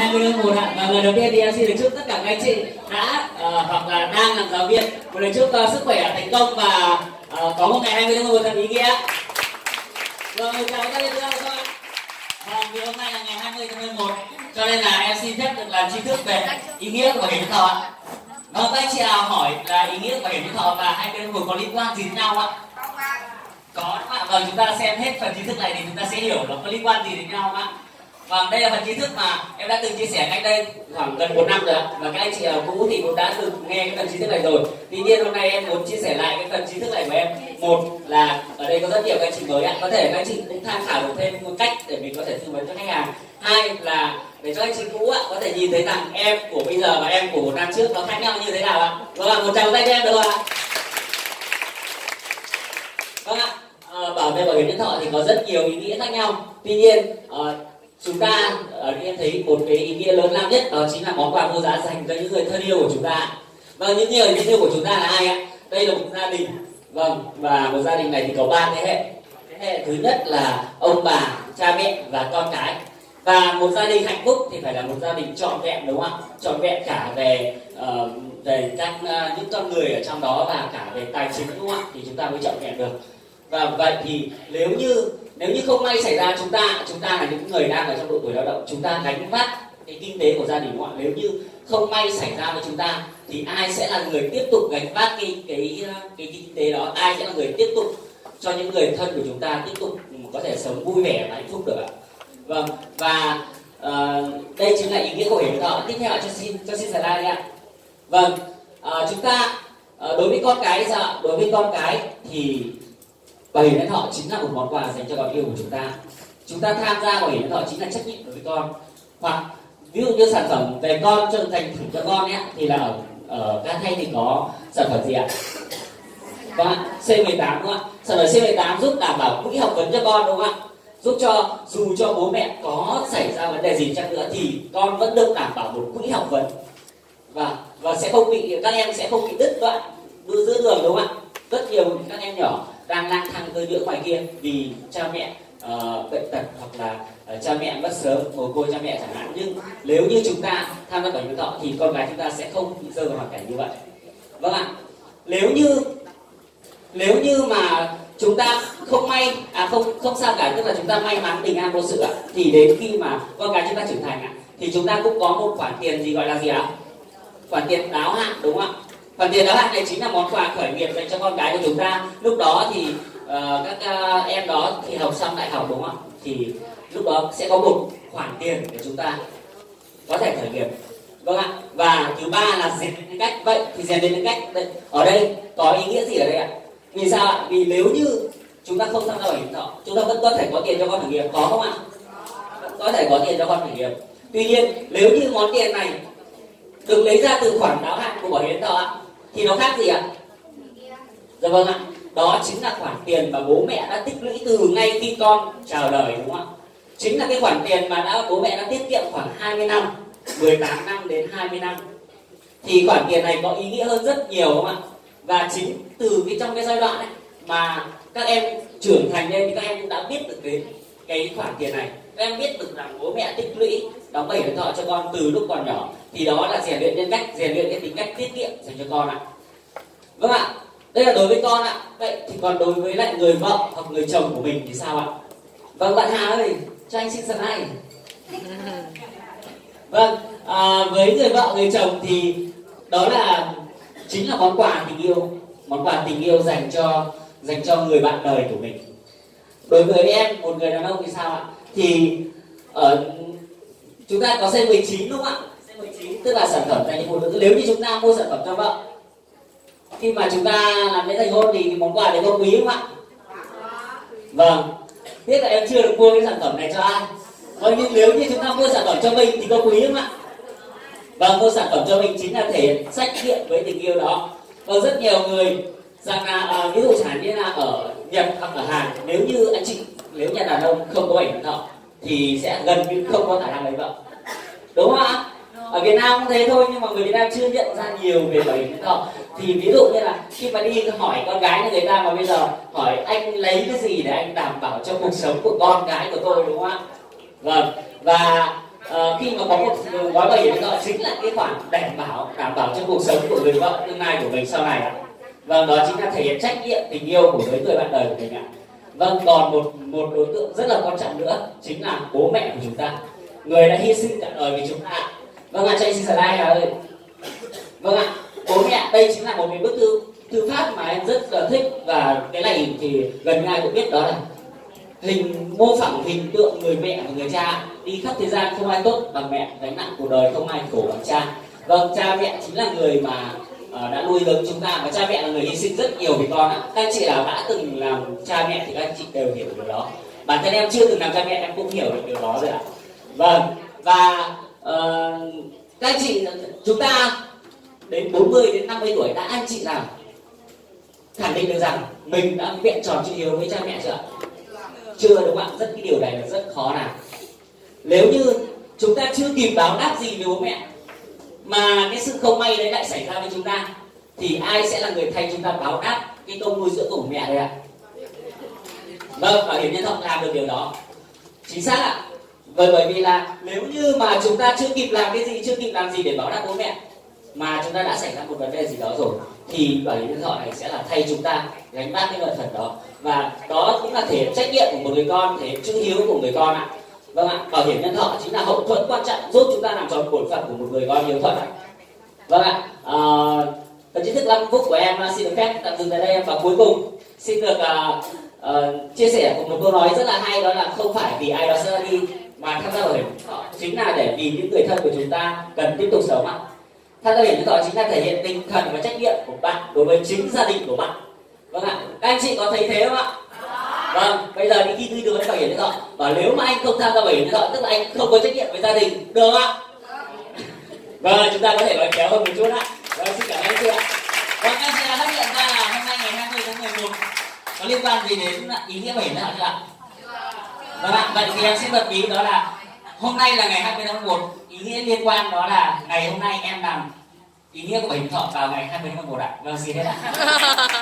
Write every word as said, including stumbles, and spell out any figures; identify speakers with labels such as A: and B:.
A: hai mươi tháng một ạ. Và lần đầu tiên thì em xin được chúc tất cả các anh chị đã uh, hoặc là đang làm giáo viên một lời chúc uh, sức khỏe, thành công và uh, có một ngày hai mươi tháng một thật ý nghĩa. Vâng, chào các em các bạn. Vâng, vì hôm nay là ngày hai mươi tháng mười một cho nên là em xin phép được làm tri thức về ý nghĩa của bảo hiểm nhân thọ ạ. Vâng, các anh chị nào hỏi là ý nghĩa của bảo hiểm nhân thọ và hai mươi tháng mười một có liên quan gì đến nhau ạ? Có đúng ạ. Vâng, chúng ta xem hết phần tri thức này thì chúng ta sẽ hiểu nó có liên quan gì đến nhau ạ. Vâng, đây là phần tri thức mà em đã từng chia sẻ cách đây khoảng gần một năm rồi ạ. Và các anh chị nào cũ thì cũng đã từng nghe cái phần tri thức này rồi. Tuy nhiên hôm nay em muốn chia sẻ lại cái phần tri thức này của em. Một là ở đây có rất nhiều các anh chị mới ạ, có thể các anh chị cũng tham khảo được thêm một cách để mình có thể tư vấn cho khách hàng. Hai là để cho anh chị cũ ạ có thể nhìn thấy rằng em của bây giờ và em của một năm trước nó khác nhau như thế nào ạ. Vâng ạ, một tràng tay cho em được không ạ? Vâng ạ. À, bảo vệ bảo hiểm nhân thọ thì có rất nhiều ý nghĩa khác nhau. Tuy nhiên à, chúng ta ở đây em thấy một cái ý nghĩa lớn lao nhất đó chính là món quà vô giá dành cho những người thân yêu của chúng ta. Vâng, những người thân yêu của chúng ta là ai ạ? Đây là một gia đình. Vâng, và một gia đình này thì có ba thế hệ. Thế hệ thứ nhất là ông bà, cha mẹ và con cái. Và một gia đình hạnh phúc thì phải là một gia đình trọn vẹn, đúng không ạ? Trọn vẹn cả về uh, về các uh, những con người ở trong đó và cả về tài chính, đúng không ạ? Thì chúng ta mới trọn vẹn được. Và vậy thì nếu như nếu như không may xảy ra chúng ta chúng ta là những người đang ở trong độ tuổi lao động, chúng ta gánh vác cái kinh tế của gia đình, đúng không ạ? Nếu như không may xảy ra với chúng ta thì ai sẽ là người tiếp tục gánh vác cái cái cái, cái kinh tế đó? Ai sẽ là người tiếp tục cho những người thân của chúng ta tiếp tục có thể sống vui vẻ và hạnh phúc được ạ? Vâng, và uh, đây chính là ý nghĩa của bảo hiểm nhân thọ. Tiếp theo cho xin cho xin slide đi ạ. Vâng, uh, chúng ta uh, đối với con cái sao? Đối với con cái thì bảo hiểm nhân thọ chính là một món quà dành cho con yêu của chúng ta. Chúng ta tham gia bảo hiểm nhân thọ chính là trách nhiệm đối với con. Hoặc ví dụ như sản phẩm về con cho thành thử cho con nhé, thì là ở, ở Ca Thanh thì có sản phẩm gì ạ? Vâng, C mười tám đúng không ạ? Sản phẩm C mười tám giúp đảm bảo quỹ học vấn cho con, đúng không ạ? Giúp cho dù cho bố mẹ có xảy ra vấn đề gì chăng nữa thì con vẫn được đảm bảo một quỹ học vấn. Và và sẽ không bị các em sẽ không bị đứt đoạn đưa giữa đường, đúng không ạ? Rất nhiều các em nhỏ đang lang thang cơ nhỡ ngoài kia vì cha mẹ uh, bệnh tật hoặc là uh, cha mẹ mất sớm, mồ côi cha mẹ chẳng hạn. Nhưng nếu như chúng ta tham gia bảo hiểm nhân thọ thì con cái chúng ta sẽ không bị rơi vào hoàn cảnh như vậy. Vâng ạ. Nếu như nếu như mà chúng ta không may à không không sao cả, tức là chúng ta may mắn bình an vô sự ạ, thì đến khi mà con cái chúng ta trưởng thành ạ thì chúng ta cũng có một khoản tiền gì gọi là gì ạ? Khoản tiền đáo hạn, đúng không ạ? Khoản tiền đáo hạn này chính là món quà khởi nghiệp dành cho con cái của chúng ta. Lúc đó thì uh, các uh, em đó thì học xong đại học, đúng không ạ? Thì lúc đó sẽ có một khoản tiền để chúng ta có thể khởi nghiệp. Vâng ạ. Và thứ ba là rèn luyện cách. Vậy thì rèn luyện cách đây, ở đây có ý nghĩa gì ở đây ạ? Vì sao ạ? Vì nếu như chúng ta không tham gia bảo hiểm thọ, chúng ta vẫn có thể có tiền cho con khởi nghiệp, có không ạ? Vẫn có thể có tiền cho con khởi nghiệp. Tuy nhiên nếu như món tiền này được lấy ra từ khoản đáo hạn của bảo hiểm thọ ạ thì nó khác gì ạ? Dạ vâng ạ. Đó chính là khoản tiền mà bố mẹ đã tích lũy từ ngay khi con chào đời, đúng không ạ? Chính là cái khoản tiền mà đã bố mẹ đã tiết kiệm khoảng hai mươi năm, mười tám năm đến hai mươi năm. Thì khoản tiền này có ý nghĩa hơn rất nhiều, đúng không ạ? Và chính từ cái trong cái giai đoạn này mà các em trưởng thành lên thì các em cũng đã biết được đến cái khoản tiền này. Các em biết được rằng bố mẹ tích lũy đóng bảo hiểm thọ cho con từ lúc còn nhỏ, thì đó là rèn luyện nhân cách, rèn luyện cái tính cách tiết kiệm dành cho con ạ. Vâng ạ. Đây là đối với con ạ. Vậy thì còn đối với lại người vợ hoặc người chồng của mình thì sao ạ? Vâng, bạn Hà ơi, cho anh xin slide. Vâng, à, với người vợ người chồng thì đó là chính là món quà tình yêu, món quà tình yêu dành cho dành cho người bạn đời của mình. Đối với em, một người đàn ông thì sao ạ? Thì ở chúng ta có C mười chín, đúng không ạ? C mười chín tức là sản phẩm dành cho phụ nữ. Nếu như chúng ta mua sản phẩm cho vợ, khi mà chúng ta làm lễ thành hôn thì món quà đấy có quý không ạ? Vâng. Tiếc là em chưa được mua cái sản phẩm này cho ai. Vâng, nhưng nếu như chúng ta mua sản phẩm cho mình thì có quý không ạ? Vâng, mua sản phẩm cho mình chính là thể hiện trách nhiệm với tình yêu đó. Vâng, rất nhiều người rằng là à, ví dụ chẳng hạn như là ở Nhật hoặc ở Hàn, nếu như anh chị nếu nhà đàn ông không có bảo hiểm thọ thì sẽ gần như không có khả năng lấy vợ, đúng không ạ? Ở Việt Nam cũng thế thôi, nhưng mà người Việt Nam chưa nhận ra nhiều về bảo hiểm nhân thọ. Thì ví dụ như là khi mà đi hỏi con gái như người ta mà bây giờ hỏi anh lấy cái gì để anh đảm bảo cho cuộc sống của con gái của tôi, đúng không ạ? Vâng, và uh, khi mà có một gói bảo hiểm nhân thọ chính là cái khoản đảm bảo đảm bảo cho cuộc sống của người vợ tương lai của mình sau này ạ. Vâng, đó chính là thể hiện trách nhiệm tình yêu của với người bạn đời của mình ạ. Vâng, còn một một đối tượng rất là quan trọng nữa chính là bố mẹ của chúng ta, người đã hy sinh cả đời vì chúng ta. Vâng ạ, cho anh xin slide nào ơi. Vâng ạ, bố mẹ đây chính là một cái bức thư thư pháp mà em rất là thích, và cái này thì gần như ai cũng biết, đó là hình mô phỏng hình tượng người mẹ và người cha. Đi khắp thế gian không ai tốt bằng mẹ, gánh nặng cuộc đời không ai khổ bằng cha. Vâng, cha mẹ chính là người mà uh, đã nuôi lớn chúng ta, và cha mẹ là người hy sinh rất nhiều vì con ạ. Các anh chị nào đã từng làm cha mẹ thì các anh chị đều hiểu điều đó. Bản thân em chưa từng làm cha mẹ em cũng hiểu được điều đó rồi ạ. Vâng, và uh, các anh chị, chúng ta đến bốn mươi đến năm mươi tuổi đã anh chị nào khẳng định được rằng mình đã vẹn tròn chữ hiếu với cha mẹ chưa ạ? Chưa, đúng không ạ? Rất cái điều này là rất khó nào. Nếu như chúng ta chưa kịp báo đáp gì với bố mẹ mà cái sự không may đấy lại xảy ra với chúng ta, thì ai sẽ là người thay chúng ta báo đáp cái công nuôi dưỡng của bố mẹ đây ạ? Vâng, bảo hiểm nhân thọ làm được điều đó. Chính xác ạ. Bởi bởi vì là nếu như mà chúng ta chưa kịp làm cái gì, chưa kịp làm gì để báo đáp bố mẹ mà chúng ta đã xảy ra một vấn đề gì đó rồi, thì bảo hiểm nhân thọ này sẽ là thay chúng ta gánh vác cái nợ thần đó. Và đó cũng là thể hiện trách nhiệm của một người con, thể hiện chữ hiếu của người con ạ. Vâng ạ, bảo hiểm nhân thọ chính là hậu thuẫn quan trọng giúp chúng ta làm tròn bổn phận của một người con hiếu thuận ạ. Vâng ạ, à, phần kiến thức năm phút của em xin được phép tạm dừng tại đây. Và cuối cùng xin được uh, uh, chia sẻ một câu nói rất là hay, đó là không phải vì ai đó sẽ đi mà tham gia bảo hiểm nhân thọ chính là để vì những người thân của chúng ta cần tiếp tục sống ạ. Tham gia bảo hiểm nhân thọ chính là thể hiện tinh thần và trách nhiệm của bạn đối với chính gia đình của bạn. Vâng ạ, các anh chị có thấy thế không ạ? Vâng, bây giờ đi khi tư vấn bảo hiểm nhân thọ, và nếu mà anh không tham gia bảo hiểm nhân thọ tức là anh không có trách nhiệm với gia đình, được không ạ? Vâng, chúng ta có thể nói kéo hơn một chút ạ. Vâng, xin cảm ơn chị ạ. Vâng, anh chị đã phát hiện ra là hôm nay ngày hai mươi tháng mười một có liên quan gì đến ý nghĩa bảo hiểm nhân thọ chưa ạ? Vâng ạ, vậy thì em xin bật mí đó là hôm nay là ngày hai mươi tháng mười một, ý nghĩa liên quan đó là ngày hôm nay em làm ý nghĩa của bảo hiểm nhân thọ vào ngày hai mươi tháng mười một ạ. Vâng, xin hết ạ.